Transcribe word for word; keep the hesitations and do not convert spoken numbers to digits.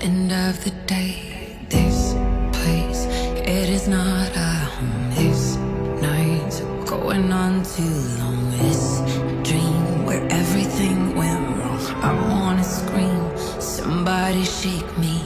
end of the day, this place, it is not a home. This night's going on too long. This dream where everything went wrong. I wanna scream, somebody shake me